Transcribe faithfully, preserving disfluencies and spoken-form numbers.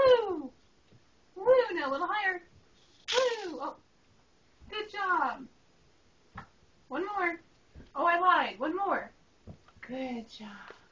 Woo! Woo! Now a little higher. Woo! Oh, good job. One more. Oh, I lied. One more. Good job.